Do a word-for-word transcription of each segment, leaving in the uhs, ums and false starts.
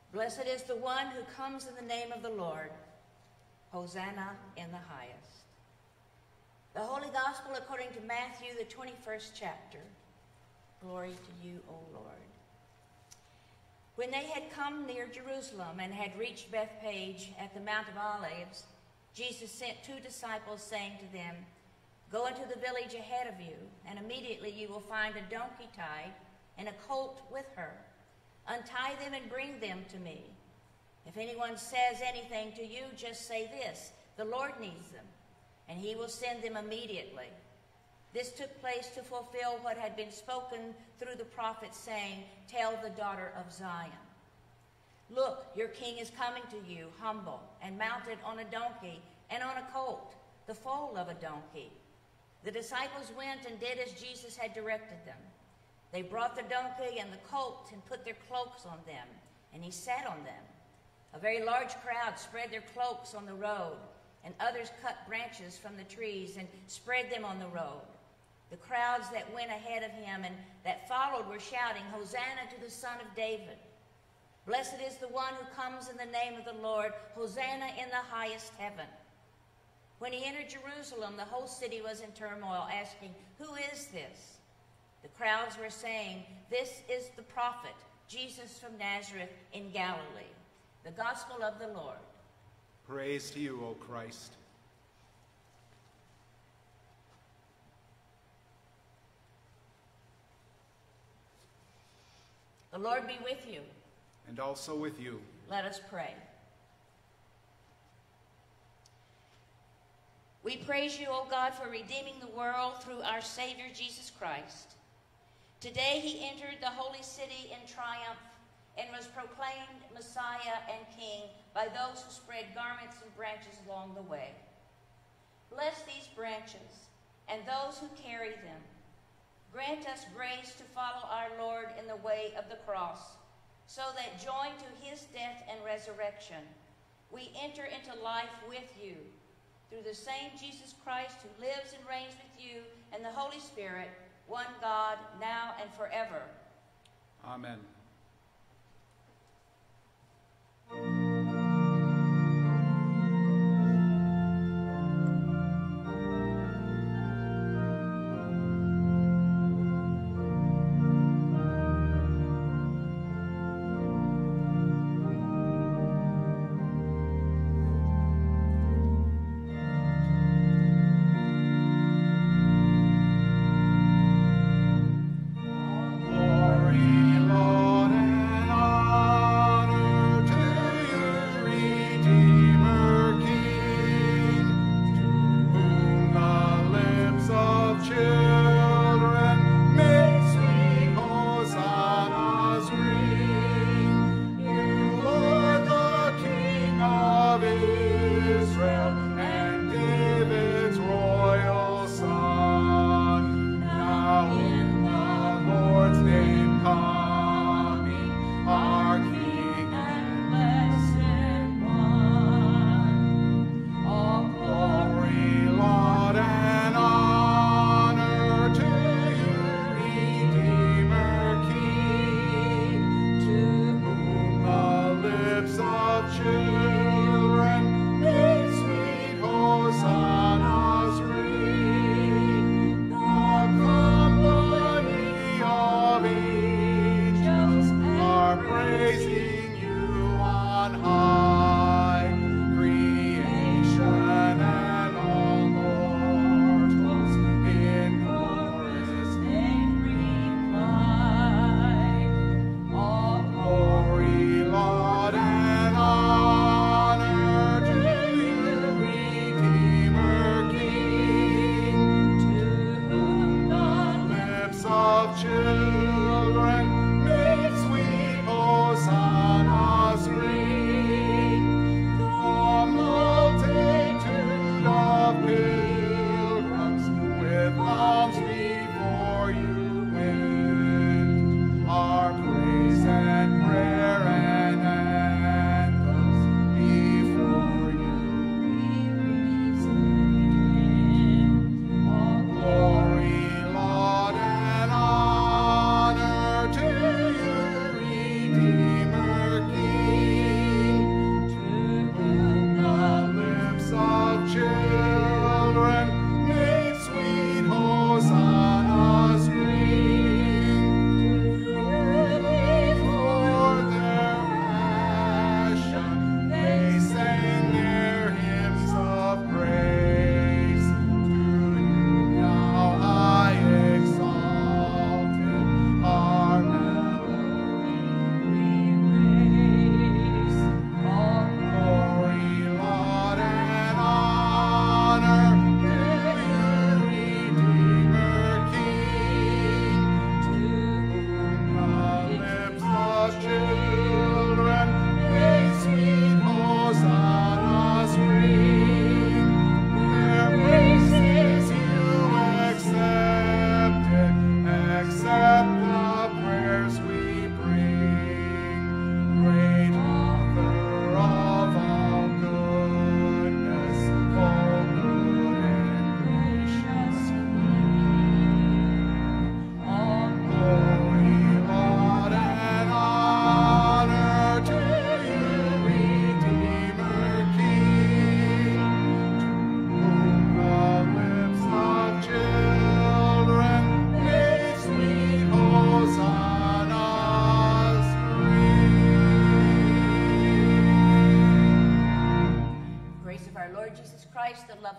Blessed is the one who comes in the name of the Lord. Hosanna in the highest. The Holy Gospel according to Matthew, the twenty-first chapter. Glory to you, O Lord. When they had come near Jerusalem and had reached Bethphage at the Mount of Olives, Jesus sent two disciples, saying to them, "Go into the village ahead of you, and immediately you will find a donkey tied and a colt with her. Untie them and bring them to me. If anyone says anything to you, just say this, 'The Lord needs them,' and he will send them immediately." This took place to fulfill what had been spoken through the prophet, saying, "Tell the daughter of Zion, look, your king is coming to you, humble and mounted on a donkey and on a colt, the foal of a donkey." The disciples went and did as Jesus had directed them. They brought the donkey and the colt and put their cloaks on them, and he sat on them. A very large crowd spread their cloaks on the road, and others cut branches from the trees and spread them on the road. The crowds that went ahead of him and that followed were shouting, "Hosanna to the Son of David. Blessed is the one who comes in the name of the Lord. Hosanna in the highest heaven." When he entered Jerusalem, the whole city was in turmoil, asking, "Who is this?" The crowds were saying, "This is the prophet, Jesus from Nazareth in Galilee." The gospel of the Lord. Praise to you, O Christ. The Lord be with you. And also with you. Let us pray. We praise you, O God, for redeeming the world through our Savior Jesus Christ. Today he entered the holy city in triumph and was proclaimed Messiah and King by those who spread garments and branches along the way. Bless these branches and those who carry them. Grant us grace to follow our Lord in the way of the cross, so that joined to his death and resurrection, we enter into life with you, through the same Jesus Christ who lives and reigns with you and the Holy Spirit, one God, now and forever. Amen. Glory, Lord.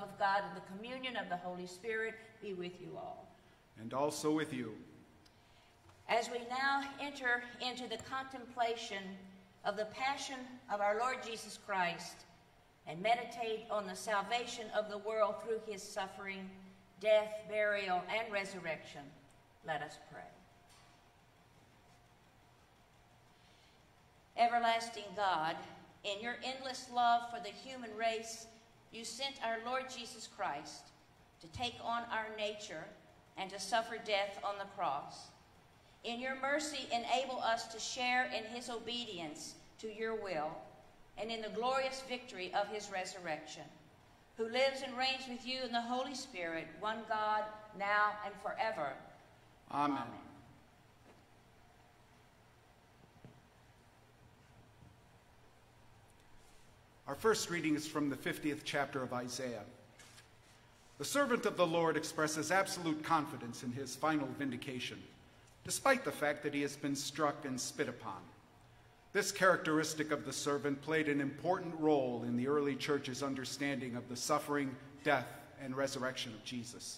love of God and the communion of the Holy Spirit be with you all. And also with you. As we now enter into the contemplation of the passion of our Lord Jesus Christ and meditate on the salvation of the world through his suffering, death, burial, and resurrection, let us pray. Everlasting God, in your endless love for the human race, you sent our Lord Jesus Christ to take on our nature and to suffer death on the cross. In your mercy, enable us to share in his obedience to your will and in the glorious victory of his resurrection, who lives and reigns with you in the Holy Spirit, one God, now and forever. Amen. Amen. Our first reading is from the fiftieth chapter of Isaiah. The servant of the Lord expresses absolute confidence in his final vindication, despite the fact that he has been struck and spit upon. This characteristic of the servant played an important role in the early church's understanding of the suffering, death, and resurrection of Jesus.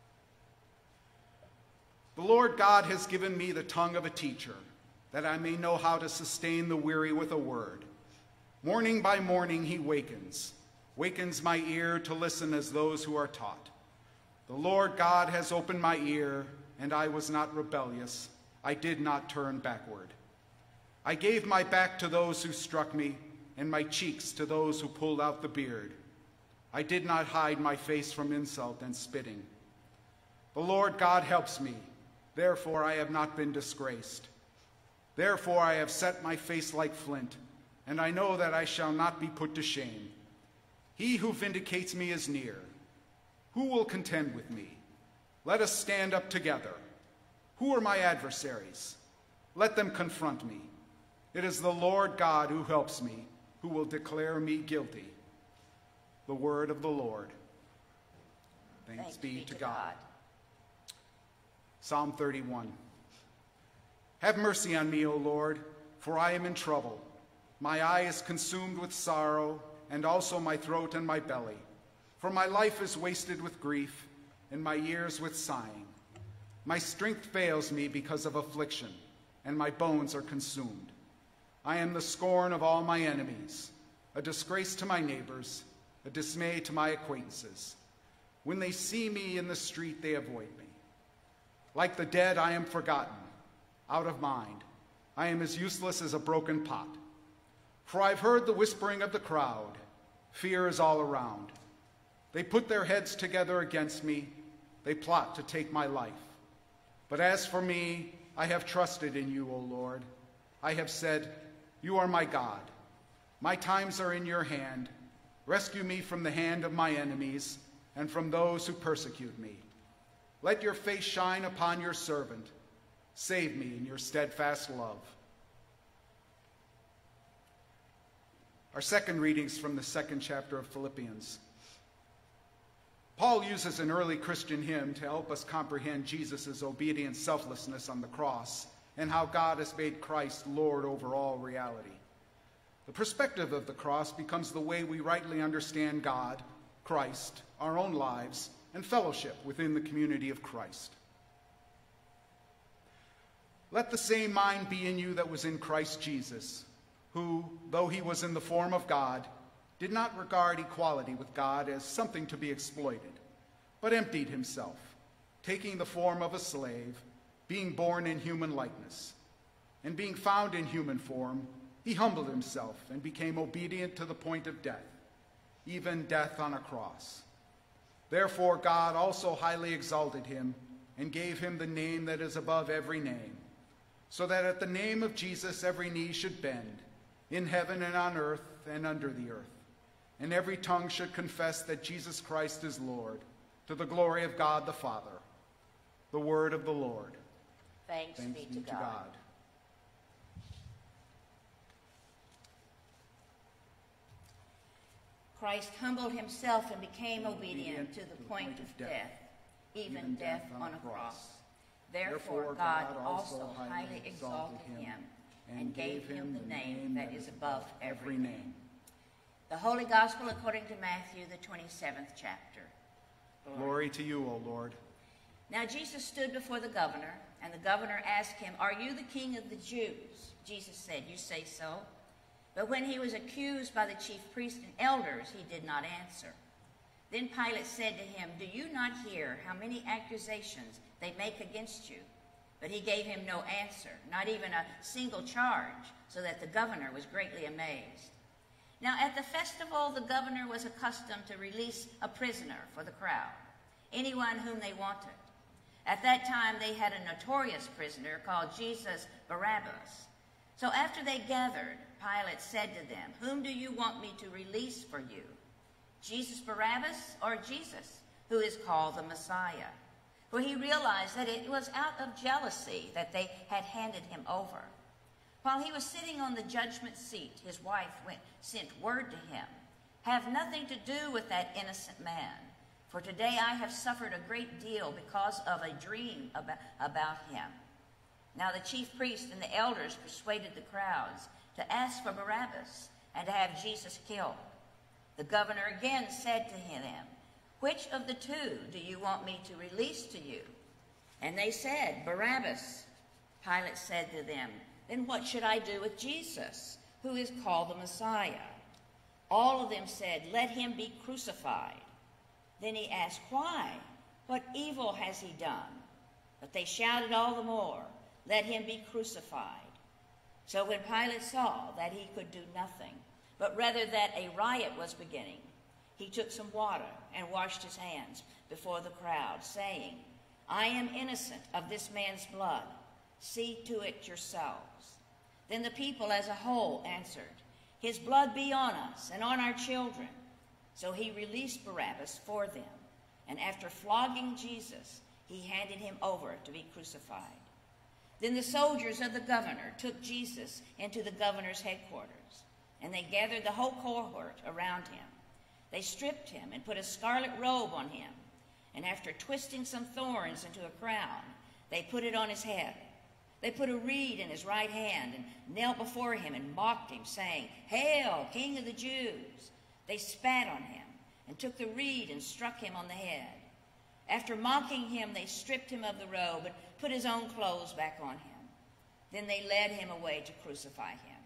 The Lord God has given me the tongue of a teacher, that I may know how to sustain the weary with a word. Morning by morning he wakens, wakens my ear to listen as those who are taught. The Lord God has opened my ear, and I was not rebellious. I did not turn backward. I gave my back to those who struck me, and my cheeks to those who pulled out the beard. I did not hide my face from insult and spitting. The Lord God helps me, therefore I have not been disgraced. Therefore I have set my face like flint, and I know that I shall not be put to shame. He who vindicates me is near. Who will contend with me? Let us stand up together. Who are my adversaries? Let them confront me. It is the Lord God who helps me, who will declare me guilty. The word of the Lord. Thanks, Thanks be, be to to God. God. Psalm thirty-one. Have mercy on me, O Lord, for I am in trouble. My eye is consumed with sorrow, and also my throat and my belly. For my life is wasted with grief, and my years with sighing. My strength fails me because of affliction, and my bones are consumed. I am the scorn of all my enemies, a disgrace to my neighbors, a dismay to my acquaintances. When they see me in the street, they avoid me. Like the dead, I am forgotten, out of mind. I am as useless as a broken pot. For I've heard the whispering of the crowd. Fear is all around. They put their heads together against me. They plot to take my life. But as for me, I have trusted in you, O Lord. I have said, you are my God. My times are in your hand. Rescue me from the hand of my enemies and from those who persecute me. Let your face shine upon your servant. Save me in your steadfast love. Our second reading is from the second chapter of Philippians. Paul uses an early Christian hymn to help us comprehend Jesus' obedient selflessness on the cross and how God has made Christ Lord over all reality. The perspective of the cross becomes the way we rightly understand God, Christ, our own lives, and fellowship within the community of Christ. Let the same mind be in you that was in Christ Jesus, who, though he was in the form of God, did not regard equality with God as something to be exploited, but emptied himself, taking the form of a slave, being born in human likeness. And being found in human form, he humbled himself and became obedient to the point of death, even death on a cross. Therefore God also highly exalted him and gave him the name that is above every name, so that at the name of Jesus every knee should bend, in heaven and on earth and under the earth, and every tongue should confess that Jesus Christ is Lord, to the glory of God the Father. The word of the Lord. Thanks, Thanks be, be to, to God. God. Christ humbled himself and became obedient to the point of death, even death on a cross. Therefore God also highly exalted him and gave him the name that is above every name. The Holy Gospel according to Matthew, the twenty-seventh chapter. Glory, Glory to you, O Lord. Now Jesus stood before the governor, and the governor asked him, "Are you the king of the Jews?" Jesus said, "You say so." But when he was accused by the chief priests and elders, he did not answer. Then Pilate said to him, "Do you not hear how many accusations they make against you?" But he gave him no answer, not even a single charge, so that the governor was greatly amazed. Now at the festival, the governor was accustomed to release a prisoner for the crowd, anyone whom they wanted. At that time, they had a notorious prisoner called Jesus Barabbas. So after they gathered, Pilate said to them, "Whom do you want me to release for you? Jesus Barabbas or Jesus, who is called the Messiah?" For he realized that it was out of jealousy that they had handed him over. While he was sitting on the judgment seat, his wife went, sent word to him, "Have nothing to do with that innocent man, for today I have suffered a great deal because of a dream about, about him." Now the chief priests and the elders persuaded the crowds to ask for Barabbas and to have Jesus killed. The governor again said to them, "Which of the two do you want me to release to you?" And they said, "Barabbas." Pilate said to them, "Then what should I do with Jesus, who is called the Messiah?" All of them said, "Let him be crucified." Then he asked, "Why? What evil has he done?" But they shouted all the more, "Let him be crucified." So when Pilate saw that he could do nothing, but rather that a riot was beginning, he took some water and washed his hands before the crowd, saying, "I am innocent of this man's blood. See to it yourselves." Then the people as a whole answered, "His blood be on us and on our children." So he released Barabbas for them, and after flogging Jesus, he handed him over to be crucified. Then the soldiers of the governor took Jesus into the governor's headquarters, and they gathered the whole cohort around him. They stripped him and put a scarlet robe on him, and after twisting some thorns into a crown, they put it on his head. They put a reed in his right hand and knelt before him and mocked him, saying, "Hail, King of the Jews!" They spat on him and took the reed and struck him on the head. After mocking him, they stripped him of the robe and put his own clothes back on him. Then they led him away to crucify him.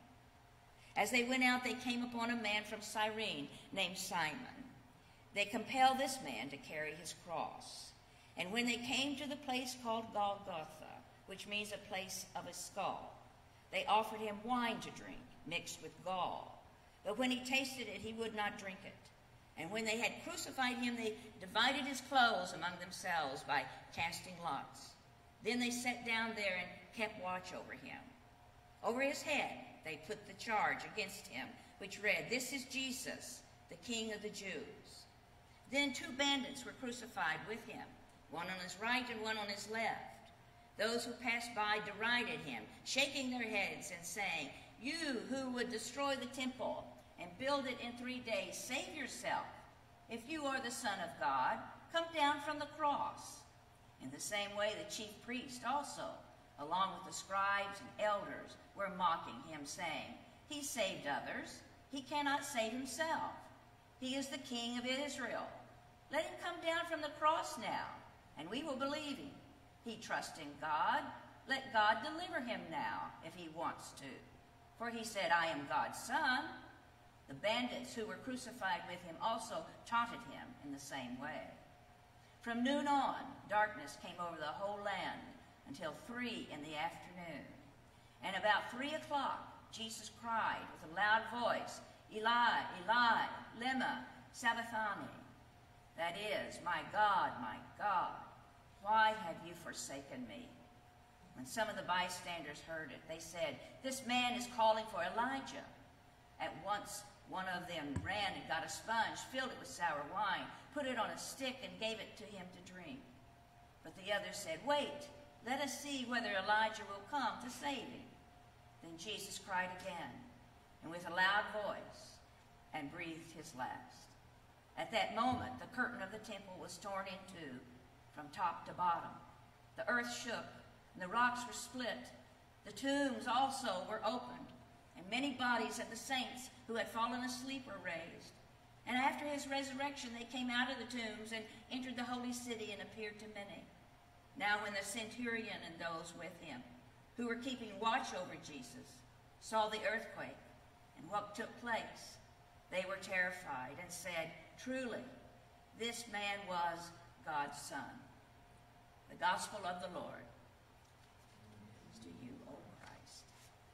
As they went out, they came upon a man from Cyrene named Simon. They compelled this man to carry his cross. And when they came to the place called Golgotha, which means a place of a skull, they offered him wine to drink, mixed with gall. But when he tasted it, he would not drink it. And when they had crucified him, they divided his clothes among themselves by casting lots. Then they sat down there and kept watch over him. Over his head they put the charge against him, which read, "This is Jesus, the King of the Jews." Then two bandits were crucified with him, one on his right and one on his left. Those who passed by derided him, shaking their heads and saying, "You who would destroy the temple and build it in three days, save yourself. If you are the Son of God, come down from the cross." In the same way, the chief priest also, along with the scribes and elders, were mocking him, saying, "He saved others. He cannot save himself. He is the King of Israel. Let him come down from the cross now, and we will believe him. He trusts in God. Let God deliver him now, if he wants to. For he said, 'I am God's son.'" The bandits who were crucified with him also taunted him in the same way. From noon on, darkness came over the whole land until three in the afternoon. And about three o'clock, Jesus cried with a loud voice, "Eli, Eli, lema sabachthani." That is, "My God, my God, why have you forsaken me?" When some of the bystanders heard it, they said, "This man is calling for Elijah." At once, one of them ran and got a sponge, filled it with sour wine, put it on a stick, and gave it to him to drink. But the other said, "Wait, let us see whether Elijah will come to save him." Then Jesus cried again, and with a loud voice, and breathed his last. At that moment, the curtain of the temple was torn in two, from top to bottom. The earth shook, and the rocks were split. The tombs also were opened, and many bodies of the saints who had fallen asleep were raised. And after his resurrection, they came out of the tombs and entered the holy city and appeared to many. Now when the centurion and those with him, who were keeping watch over Jesus, saw the earthquake and what took place, they were terrified and said, "Truly, this man was God's Son." The gospel of the Lord. To you, O Christ.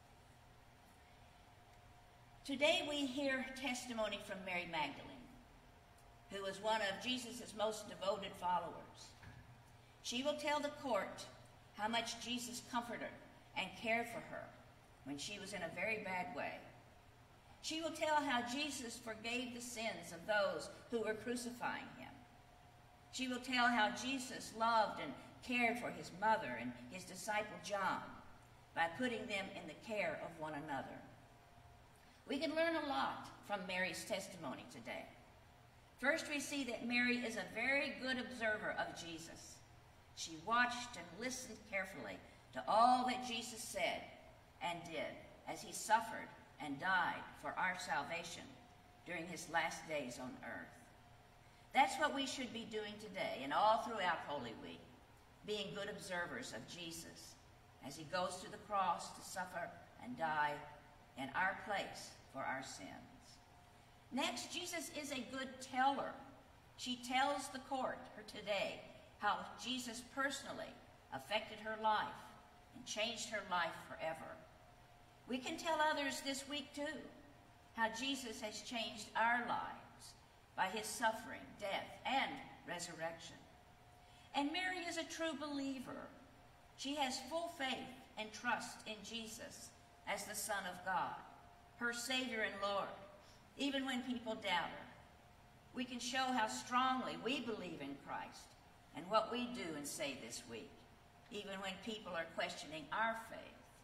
Today we hear testimony from Mary Magdalene, who was one of Jesus' most devoted followers. She will tell the court how much Jesus comforted and cared for her when she was in a very bad way. She will tell how Jesus forgave the sins of those who were crucifying him. She will tell how Jesus loved and cared for his mother and his disciple John by putting them in the care of one another. We can learn a lot from Mary's testimony today. First, we see that Mary is a very good observer of Jesus. She watched and listened carefully to all that Jesus said and did as he suffered and died for our salvation during his last days on earth. That's what we should be doing today and all throughout Holy Week, being good observers of Jesus as he goes to the cross to suffer and die in our place for our sins. Next, Jesus is a good teller. She tells the court her today how Jesus personally affected her life and changed her life forever. We can tell others this week too how Jesus has changed our lives by his suffering, death, and resurrection. And Mary is a true believer. She has full faith and trust in Jesus as the Son of God, her Savior and Lord, even when people doubt her. We can show how strongly we believe in Christ and what we do and say this week, even when people are questioning our faith.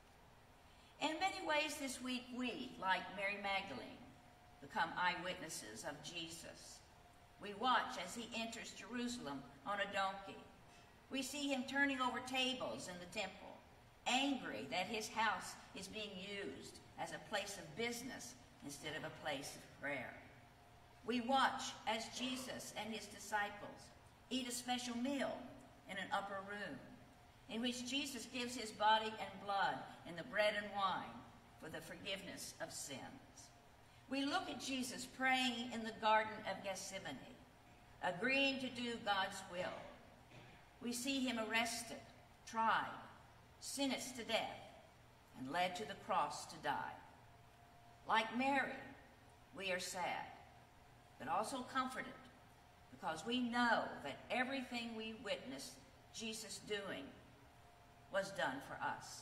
In many ways this week, we, like Mary Magdalene, become eyewitnesses of Jesus. We watch as he enters Jerusalem on a donkey. We see him turning over tables in the temple, angry that his house is being used as a place of business instead of a place of prayer. We watch as Jesus and his disciples eat a special meal in an upper room, in which Jesus gives his body and blood in the bread and wine for the forgiveness of sins. We look at Jesus praying in the Garden of Gethsemane, agreeing to do God's will. We see him arrested, tried, sentenced to death, and led to the cross to die. Like Mary, we are sad, but also comforted, because we know that everything we witnessed Jesus doing was done for us.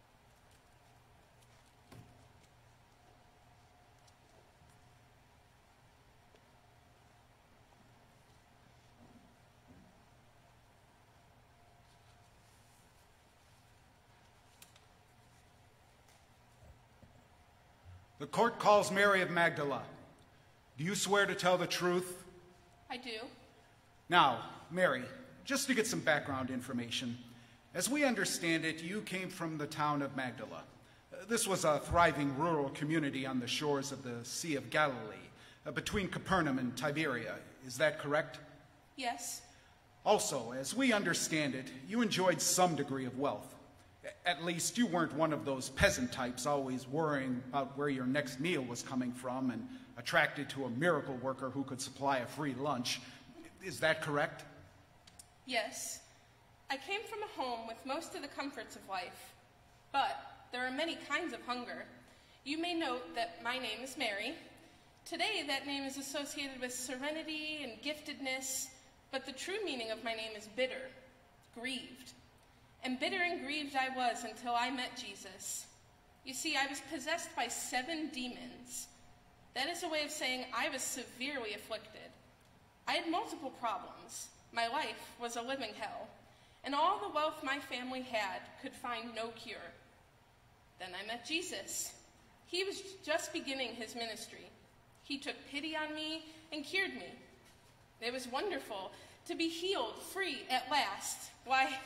The court calls Mary of Magdala. Do you swear to tell the truth? I do. Now, Mary, just to get some background information, as we understand it, you came from the town of Magdala. This was a thriving rural community on the shores of the Sea of Galilee, uh, between Capernaum and Tiberia. Is that correct? Yes. Also, as we understand it, you enjoyed some degree of wealth. At least you weren't one of those peasant types always worrying about where your next meal was coming from and attracted to a miracle worker who could supply a free lunch. Is that correct? Yes. I came from a home with most of the comforts of life, but there are many kinds of hunger. You may note that my name is Mary. Today, that name is associated with serenity and giftedness, but the true meaning of my name is bitter, grieved. And bitter and grieved I was until I met Jesus. You see, I was possessed by seven demons. That is a way of saying I was severely afflicted. I had multiple problems. My life was a living hell, and all the wealth my family had could find no cure. Then I met Jesus. He was just beginning his ministry. He took pity on me and cured me. It was wonderful to be healed, free at last. Why,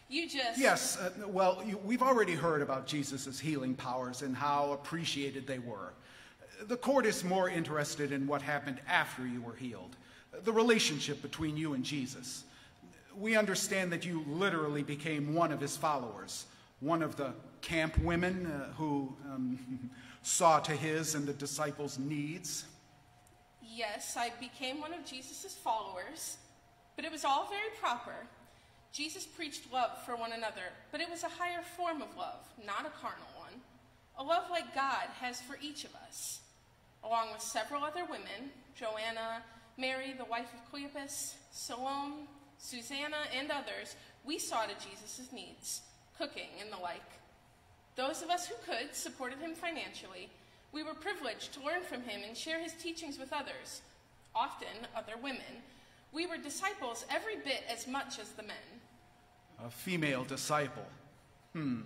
You just... Yes, uh, well, you, we've already heard about Jesus' healing powers and how appreciated they were. The court is more interested in what happened after you were healed, the relationship between you and Jesus. We understand that you literally became one of his followers, one of the camp women uh, who um, saw to his and the disciples' needs. Yes, I became one of Jesus' followers, but it was all very proper. Jesus preached love for one another, but it was a higher form of love, not a carnal one. A love like God has for each of us. Along with several other women, Joanna, Mary, the wife of Cleopas, Salome, Susanna, and others, we saw to Jesus' needs, cooking and the like. Those of us who could supported him financially. We were privileged to learn from him and share his teachings with others, often other women. We were disciples every bit as much as the men. A female disciple. Hmm.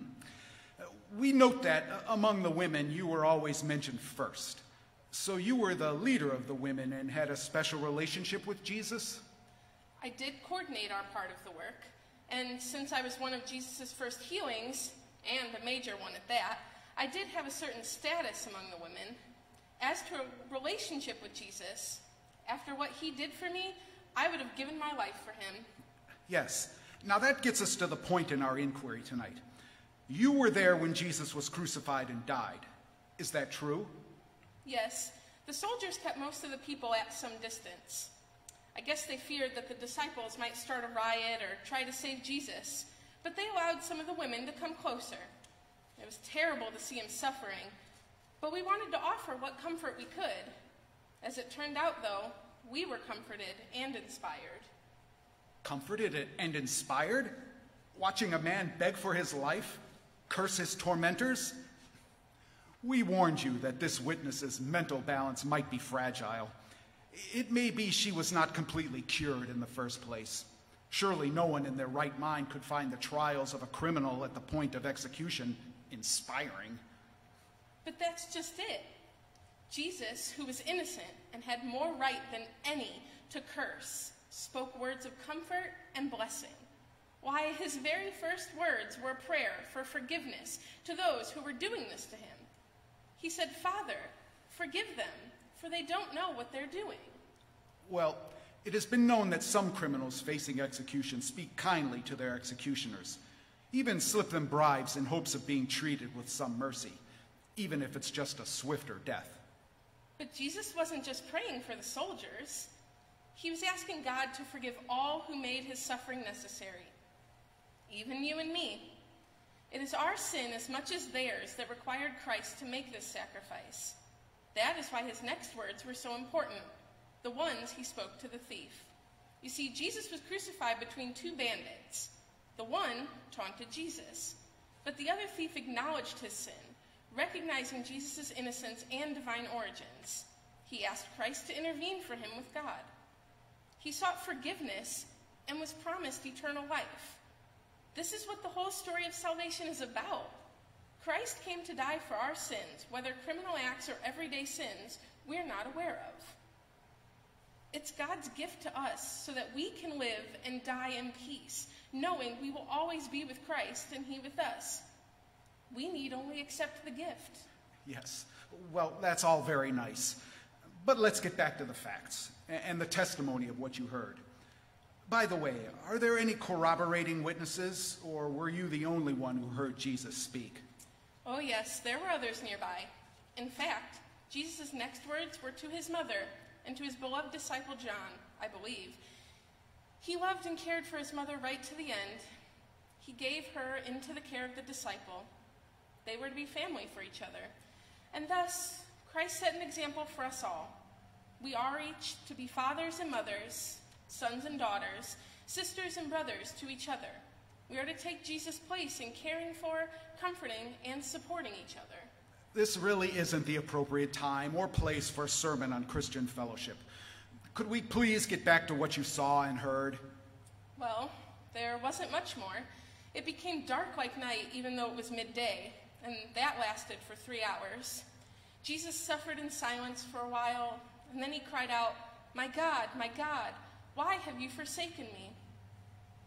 We note that uh, among the women, you were always mentioned first. So you were the leader of the women and had a special relationship with Jesus? I did coordinate our part of the work, and since I was one of Jesus' first healings, and a major one at that, I did have a certain status among the women. As to a relationship with Jesus, after what he did for me, I would have given my life for him. Yes. Now that gets us to the point in our inquiry tonight. You were there when Jesus was crucified and died. Is that true? Yes. The soldiers kept most of the people at some distance. I guess they feared that the disciples might start a riot or try to save Jesus, but they allowed some of the women to come closer. It was terrible to see him suffering, but we wanted to offer what comfort we could. As it turned out, though, we were comforted and inspired. Comforted and inspired? Watching a man beg for his life, curse his tormentors? We warned you that this witness's mental balance might be fragile. It may be she was not completely cured in the first place. Surely no one in their right mind could find the trials of a criminal at the point of execution inspiring. But that's just it. Jesus, who was innocent and had more right than any to curse, spoke words of comfort and blessing. Why, his very first words were a prayer for forgiveness to those who were doing this to him. He said, "Father, forgive them, for they don't know what they're doing." Well, it has been known that some criminals facing execution speak kindly to their executioners, even slip them bribes in hopes of being treated with some mercy, even if it's just a swifter death. But Jesus wasn't just praying for the soldiers. He was asking God to forgive all who made his suffering necessary, even you and me. It is our sin as much as theirs that required Christ to make this sacrifice. That is why his next words were so important, the ones he spoke to the thief. You see, Jesus was crucified between two bandits. The one taunted Jesus, but the other thief acknowledged his sin, recognizing Jesus' innocence and divine origins. He asked Christ to intervene for him with God. He sought forgiveness and was promised eternal life. This is what the whole story of salvation is about. Christ came to die for our sins, whether criminal acts or everyday sins we're not aware of. It's God's gift to us so that we can live and die in peace, knowing we will always be with Christ and he with us. We need only accept the gift. Yes. Well, that's all very nice. But let's get back to the facts and the testimony of what you heard. By the way, are there any corroborating witnesses, or were you the only one who heard Jesus speak? Oh yes, there were others nearby. In fact, Jesus' next words were to his mother and to his beloved disciple John, I believe. He loved and cared for his mother right to the end. He gave her into the care of the disciple. They were to be family for each other. And thus, Christ set an example for us all. We are each to be fathers and mothers, sons and daughters, sisters and brothers to each other. We are to take Jesus' place in caring for, comforting, and supporting each other. This really isn't the appropriate time or place for a sermon on Christian fellowship. Could we please get back to what you saw and heard? Well, there wasn't much more. It became dark like night, even though it was midday, and that lasted for three hours. Jesus suffered in silence for a while, and then he cried out, "My God, my God, why have you forsaken me?"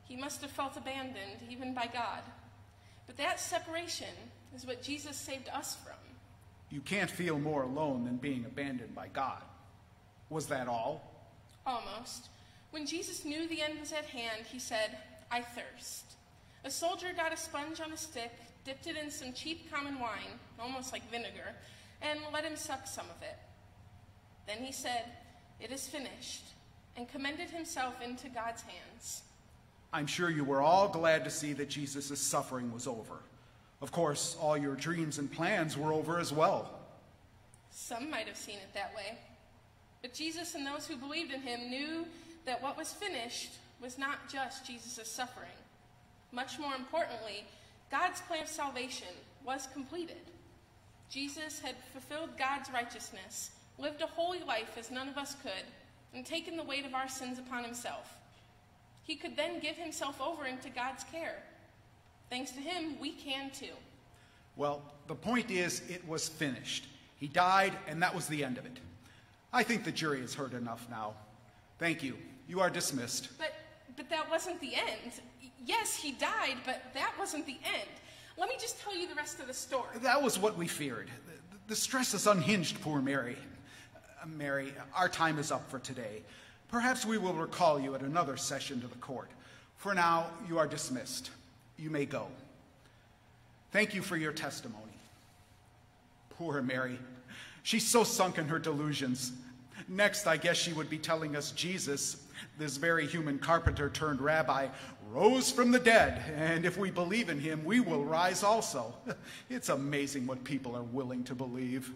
He must have felt abandoned, even by God. But that separation is what Jesus saved us from. You can't feel more alone than being abandoned by God. Was that all? Almost. When Jesus knew the end was at hand, he said, "I thirst." A soldier got a sponge on a stick, dipped it in some cheap common wine, almost like vinegar, and let him suck some of it. Then he said, "It is finished," and commended himself into God's hands. I'm sure you were all glad to see that Jesus' suffering was over. Of course, all your dreams and plans were over as well. Some might have seen it that way. But Jesus and those who believed in him knew that what was finished was not just Jesus' suffering. Much more importantly, God's plan of salvation was completed. Jesus had fulfilled God's righteousness, lived a holy life as none of us could, and taken the weight of our sins upon himself. He could then give himself over into God's care. Thanks to him, we can too. Well, the point is, it was finished. He died, and that was the end of it. I think the jury has heard enough now. Thank you. You are dismissed. But, but that wasn't the end. Yes, he died, but that wasn't the end. Let me just tell you the rest of the story. That was what we feared. The, the stress has unhinged poor Mary. Uh, Mary, our time is up for today. Perhaps we will recall you at another session to the court. For now, you are dismissed. You may go. Thank you for your testimony. Poor Mary. She's so sunk in her delusions. Next, I guess she would be telling us Jesus, this very human carpenter turned rabbi, rose from the dead, and if we believe in him, we will rise also. It's amazing what people are willing to believe.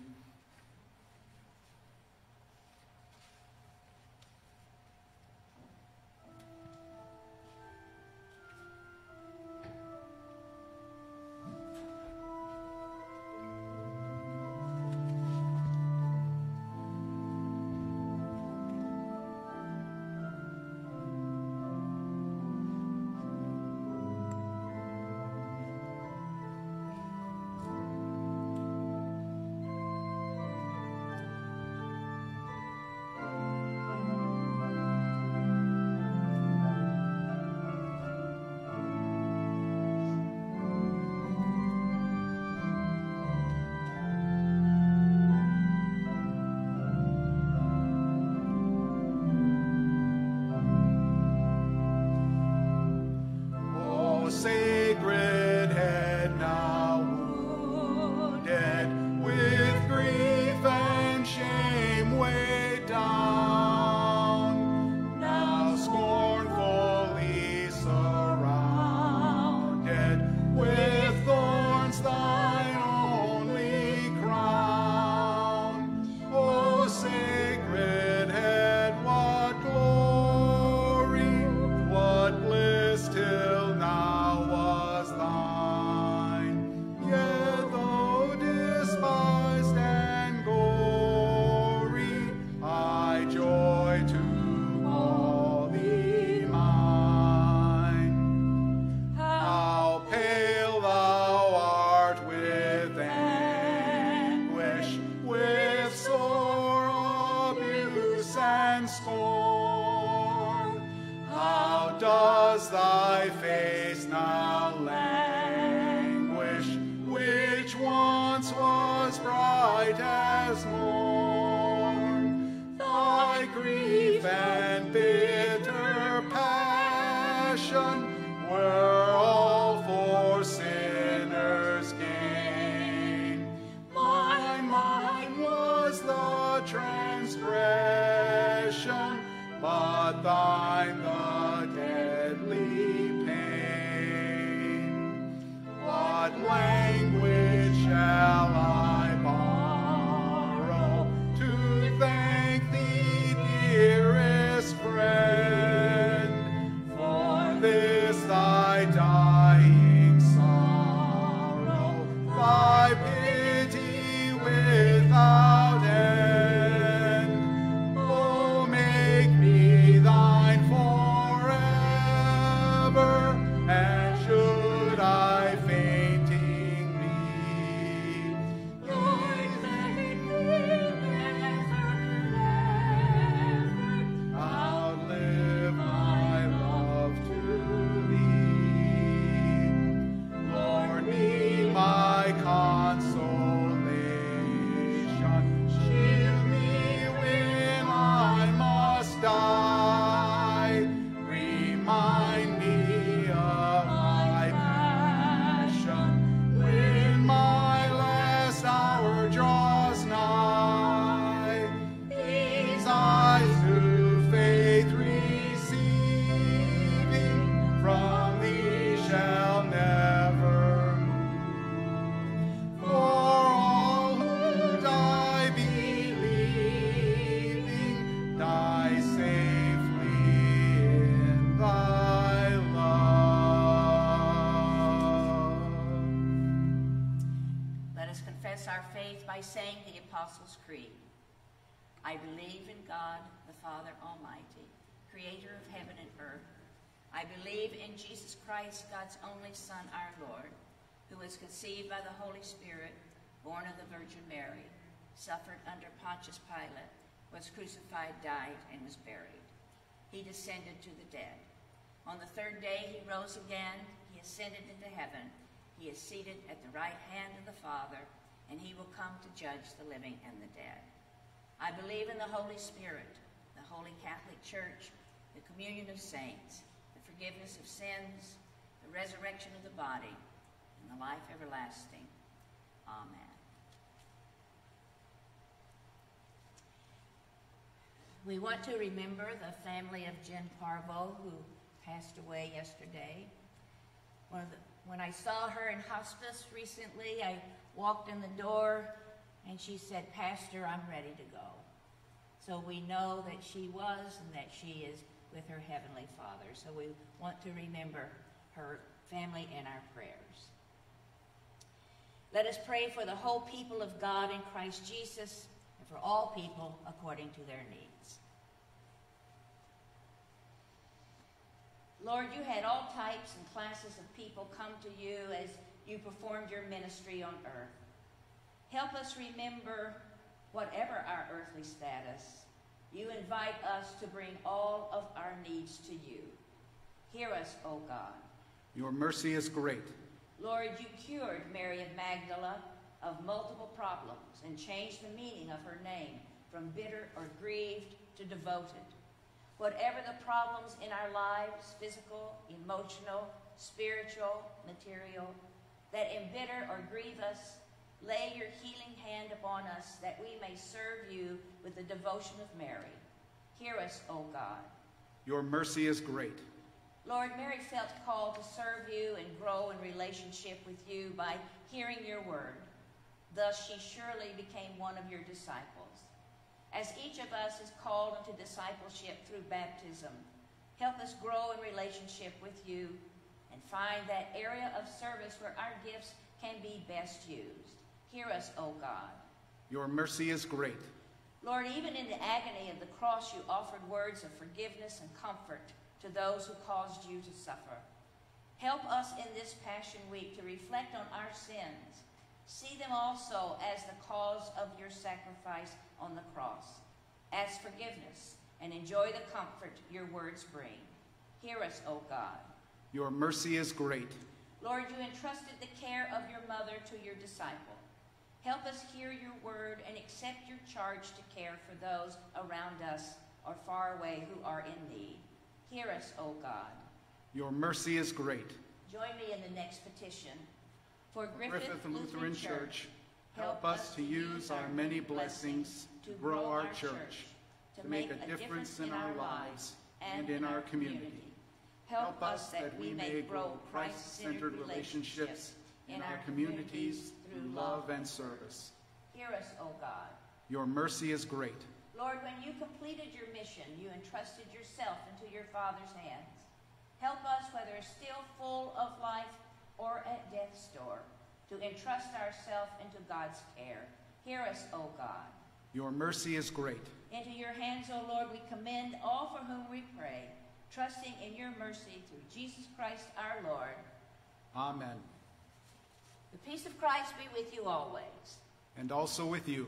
Thy pity without end. by saying the Apostles' Creed. I believe in God, the Father Almighty, creator of heaven and earth. I believe in Jesus Christ, God's only Son, our Lord, who was conceived by the Holy Spirit, born of the Virgin Mary, suffered under Pontius Pilate, was crucified, died, and was buried. He descended to the dead. On the third day he rose again, he ascended into heaven. He is seated at the right hand of the Father, and he will come to judge the living and the dead. I believe in the Holy Spirit, the Holy Catholic Church, the communion of saints, the forgiveness of sins, the resurrection of the body, and the life everlasting. Amen. We want to remember the family of Jen Parvo, who passed away yesterday. One of the, when I saw her in hospice recently, I walked in the door and she said, "Pastor, I'm ready to go." So we know that she was and that she is with her Heavenly Father. So we want to remember her family in our prayers. Let us pray for the whole people of God in Christ Jesus and for all people according to their needs. Lord, you had all types and classes of people come to you as you performed your ministry on earth. Help us remember, whatever our earthly status, you invite us to bring all of our needs to you. Hear us, O God. Your mercy is great. Lord, you cured Mary of Magdala of multiple problems and changed the meaning of her name from bitter or grieved to devoted. Whatever the problems in our lives, physical, emotional, spiritual, material, that embitter or grieve us, lay your healing hand upon us that we may serve you with the devotion of Mary. Hear us, O God. Your mercy is great. Lord, Mary felt called to serve you and grow in relationship with you by hearing your word. Thus she surely became one of your disciples. As each of us is called into discipleship through baptism, help us grow in relationship with you and find that area of service where our gifts can be best used. Hear us, O God. Your mercy is great. Lord, even in the agony of the cross, you offered words of forgiveness and comfort to those who caused you to suffer. Help us in this Passion Week to reflect on our sins. See them also as the cause of your sacrifice on the cross, as forgiveness, and enjoy the comfort your words bring. Hear us, O God. Your mercy is great. Lord, you entrusted the care of your mother to your disciple. Help us hear your word and accept your charge to care for those around us or far away who are in need. Hear us, O God. Your mercy is great. Join me in the next petition. For Griffith, Griffith Lutheran, Lutheran Church, Church, help us to use our many blessings to grow our church, to make a difference in our lives and in our community. Help us that we may grow Christ-centered relationships in our communities through love and service. Hear us, O God. Your mercy is great. Lord, when you completed your mission, you entrusted yourself into your Father's hands. Help us, whether still full of life or at death's door, to entrust ourselves into God's care. Hear us, O God. Your mercy is great. Into your hands, O Lord, we commend all for whom we pray, trusting in your mercy through Jesus Christ our Lord. Amen. The peace of Christ be with you always. And also with you.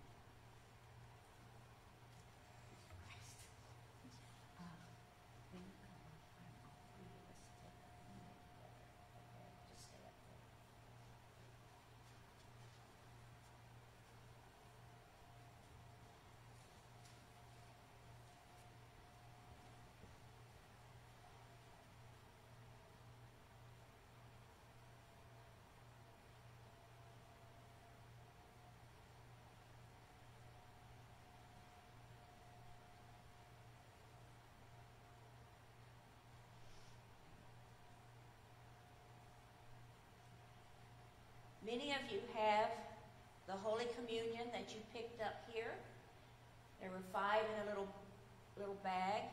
Many of you have the Holy Communion that you picked up here. There were five in a little, little bag.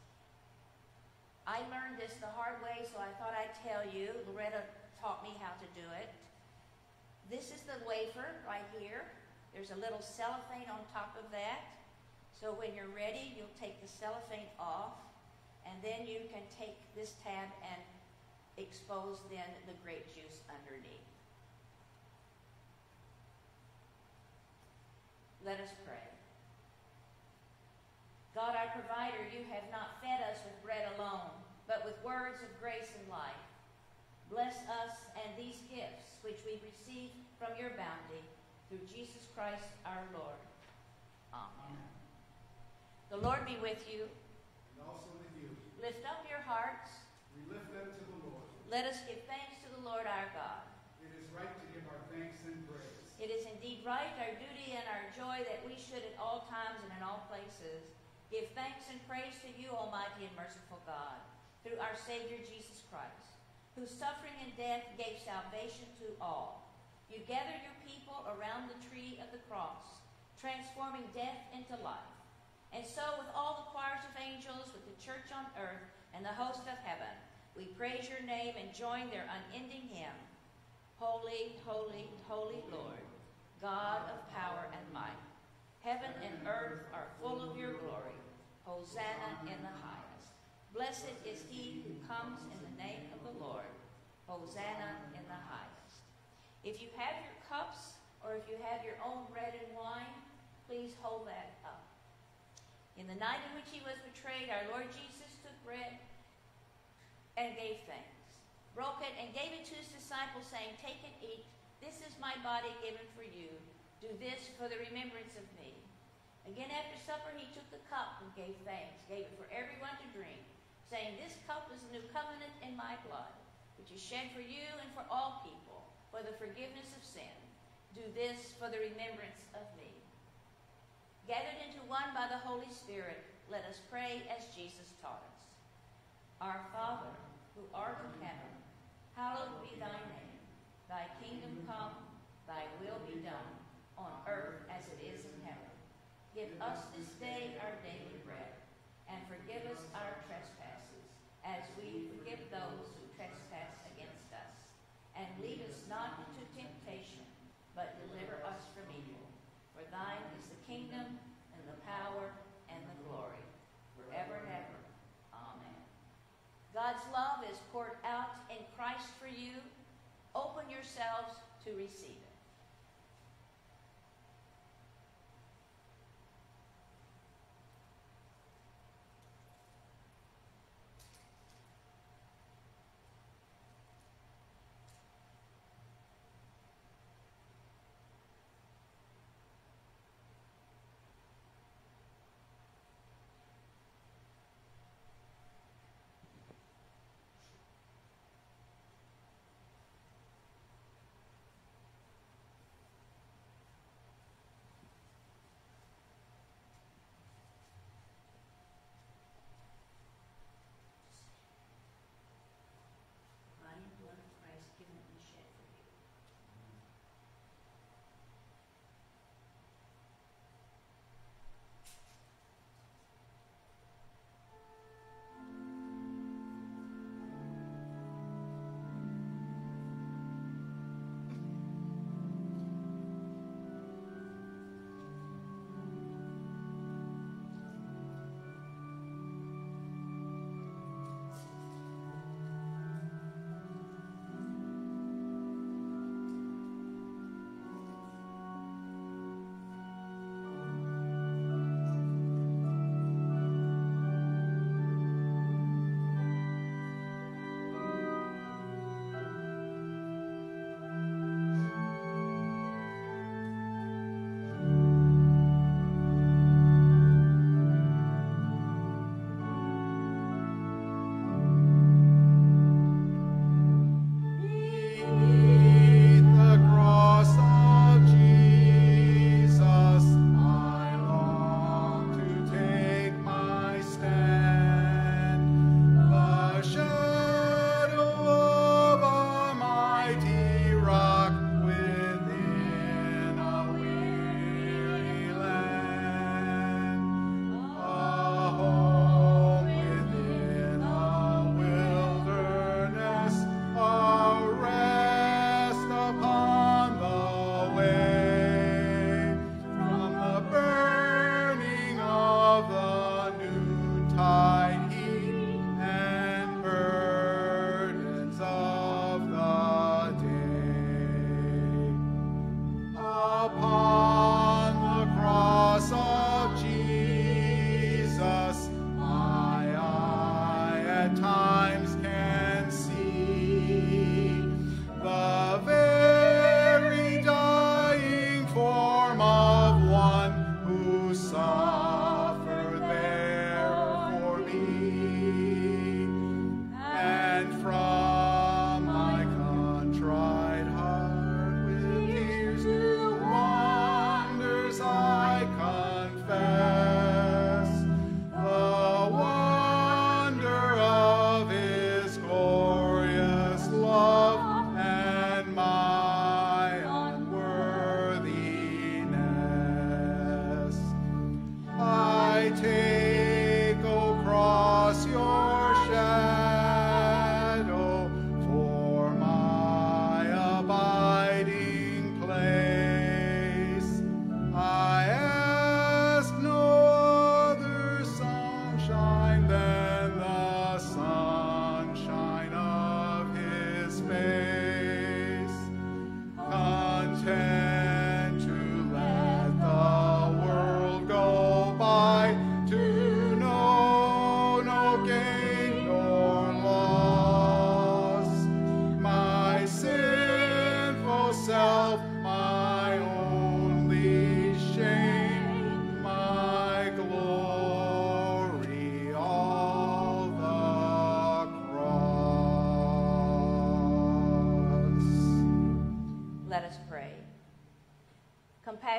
I learned this the hard way, so I thought I'd tell you. Loretta taught me how to do it. This is the wafer right here. There's a little cellophane on top of that. So when you're ready, you'll take the cellophane off, and then you can take this tab and expose then the grape juice underneath. Let us pray. God, our provider, you have not fed us with bread alone, but with words of grace and life. Bless us and these gifts which we receive from your bounty through Jesus Christ our Lord. Amen. The Lord be with you. And also with you. Lift up your hearts. We lift them to the Lord. Let us give thanks to the Lord our God. It is right to give our thanks and praise. It is indeed right, our duty and our joy, that we should at all times and in all places give thanks and praise to you, Almighty and merciful God, through our Savior Jesus Christ, whose suffering and death gave salvation to all. You gather your people around the tree of the cross, transforming death into life. And so with all the choirs of angels, with the church on earth and the host of heaven, we praise your name and join their unending hymn. Holy, holy, holy Lord, God of power and might. Heaven and earth are full of your glory. Hosanna in the highest. Blessed is he who comes in the name of the Lord. Hosanna in the highest. If you have your cups, or if you have your own bread and wine, please hold that up. In the night in which he was betrayed, our Lord Jesus took bread and gave thanks, broke it, and gave it to his disciples, saying, "Take and eat. This is my body given for you. Do this for the remembrance of me." Again after supper he took the cup and gave thanks, gave it for everyone to drink, saying, "This cup is the new covenant in my blood, which is shed for you and for all people, for the forgiveness of sin. Do this for the remembrance of me." Gathered into one by the Holy Spirit, let us pray as Jesus taught us. Our Father, who art in heaven, hallowed be thy name. Thy kingdom come, thy will be done, on earth as it is in heaven. Give us this day our daily bread, and forgive us our trespasses, as we forgive those who trespass against us. And lead us not into temptation, but deliver us from evil. For thine is the kingdom, and the power, and the glory, forever and ever. Amen. God's love is poured out in Christ for you. Open yourselves to receive it.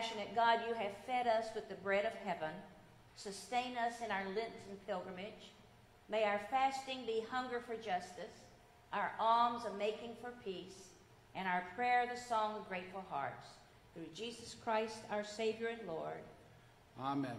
compassionate God, you have fed us with the bread of heaven. Sustain us in our Lenten pilgrimage. May our fasting be hunger for justice, our alms a making for peace, and our prayer the song of grateful hearts. Through Jesus Christ, our Savior and Lord. Amen.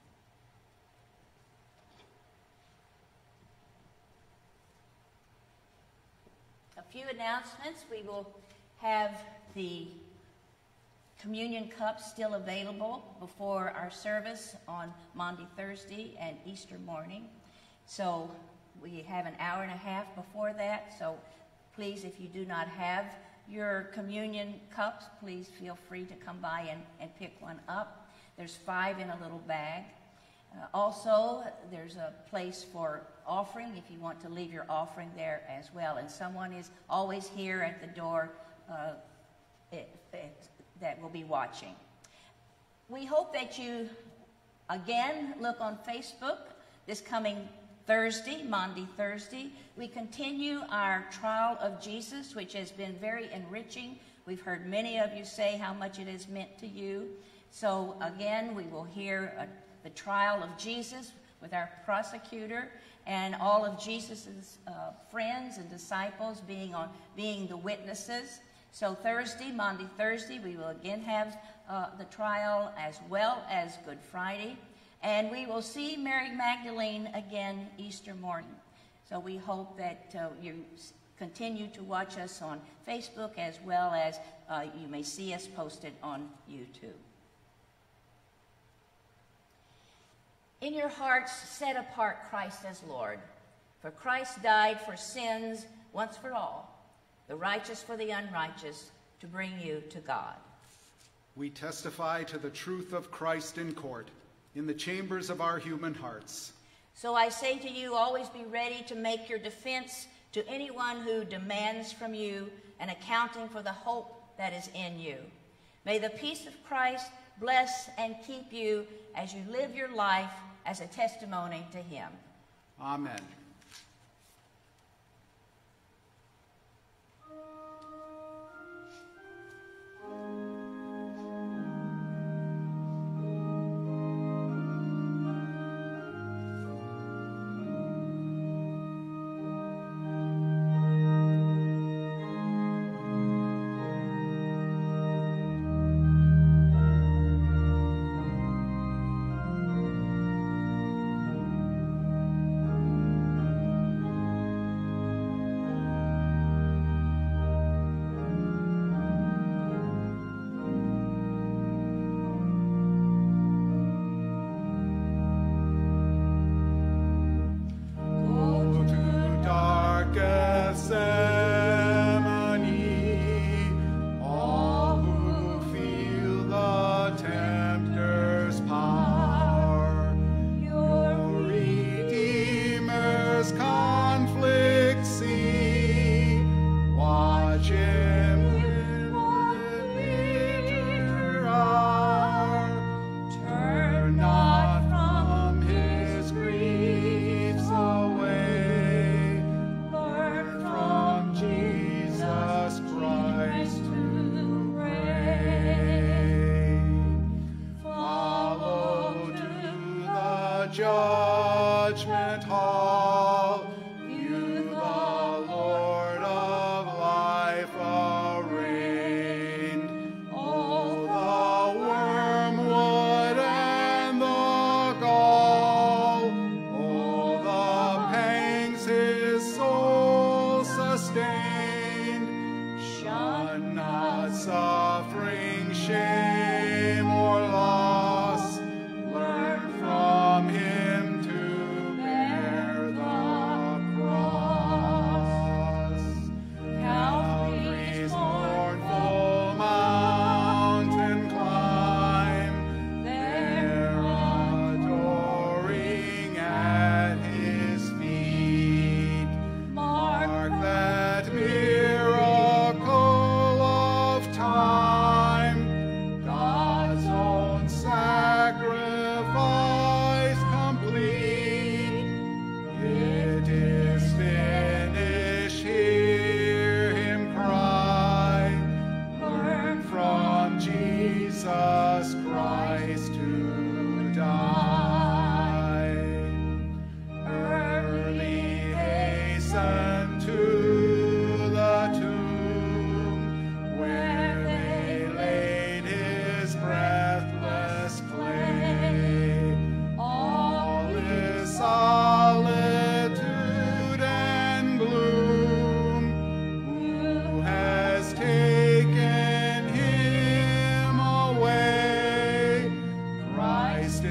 A few announcements. We will have the communion cups still available before our service on Maundy, Thursday, and Easter morning. So we have an hour and a half before that. So please, if you do not have your communion cups, please feel free to come by and, and pick one up. There's five in a little bag. Uh, also, there's a place for offering if you want to leave your offering there as well. And someone is always here at the door uh, it, it, that will be watching. We hope that you, again, look on Facebook this coming Thursday, Maundy Thursday. We continue our trial of Jesus, which has been very enriching. We've heard many of you say how much it has meant to you. So again, we will hear uh, the trial of Jesus with our prosecutor and all of Jesus' uh, friends and disciples being on being the witnesses. So Thursday, Maundy Thursday, we will again have uh, the trial as well as Good Friday. And we will see Mary Magdalene again Easter morning. So we hope that uh, you continue to watch us on Facebook as well as uh, you may see us posted on YouTube. In your hearts, set apart Christ as Lord. For Christ died for sins once for all, the righteous for the unrighteous, to bring you to God. We testify to the truth of Christ in court, in the chambers of our human hearts. So I say to you, always be ready to make your defense to anyone who demands from you an accounting for the hope that is in you. May the peace of Christ bless and keep you as you live your life as a testimony to him. Amen. Judgment hall, you the Lord of life arraigned. Oh, the wormwood and the gall, oh, the pangs his soul sustained. Shun not suffering, shame, or loss. Learn from him to bear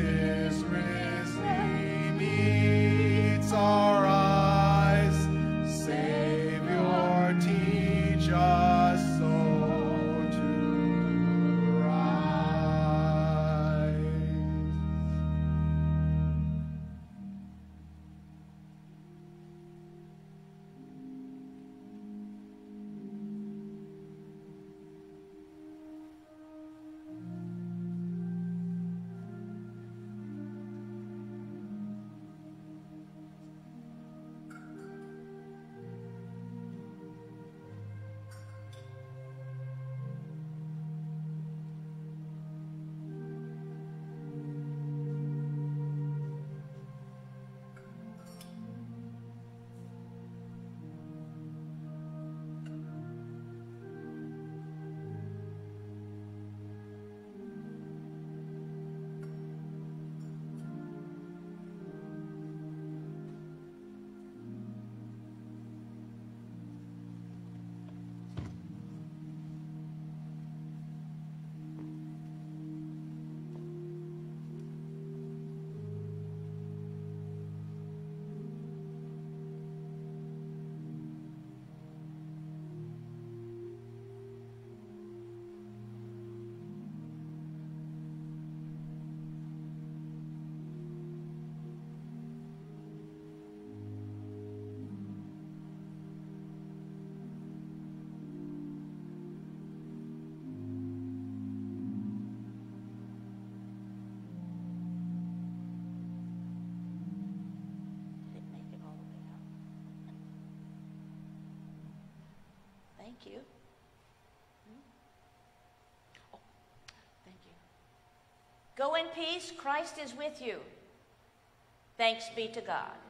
is risen, meets our eyes. Savior, teach us so to rise. Thank you. Hmm? Oh, thank you. Go in peace. Christ is with you. Thanks be to God.